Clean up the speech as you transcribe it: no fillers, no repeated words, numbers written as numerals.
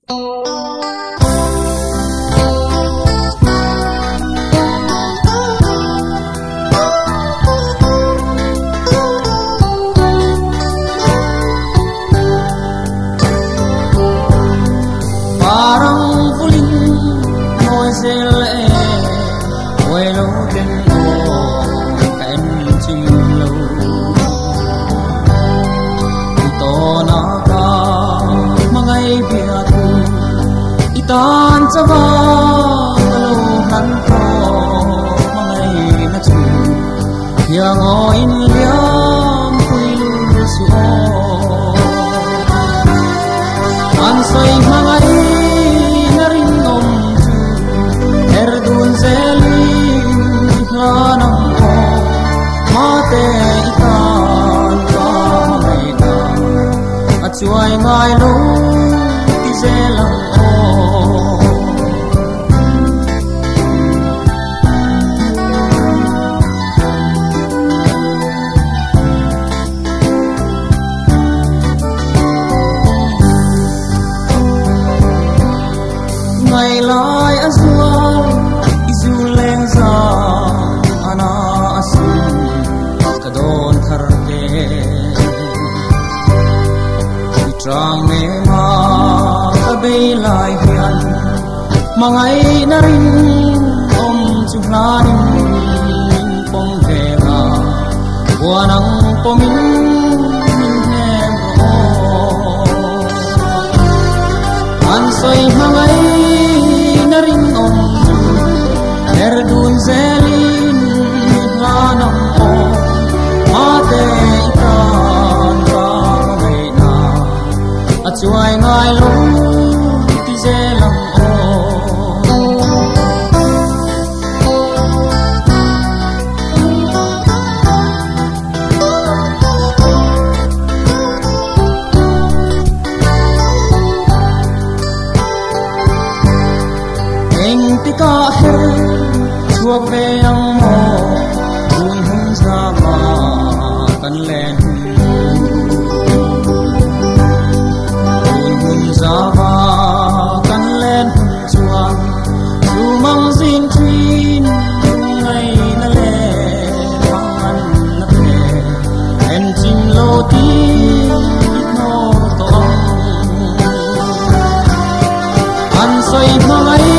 tan cha va lo han ko mangai na chu ya ngo in liam pui lu su an soi mangai na rin nom chu er dun zeli hanam ko ma te itan ka mangai na achuai ngai lo ti zelang ngày lai azul izuleng za ana asu kadon tharte trang me ma kabe lai hian mangai na rin om chu hlanin pom ve na wanang pomin hem an soi mangai ring om erdun zelin hanam o ate ikan ka mai na achuai ngai lo ti zelam ka her chuak ve ang mo hun hun za ma kan len hun za ma kan len chuan chu mang zin thin ngai na le mang an na pe en chin lo ti no to an soi mai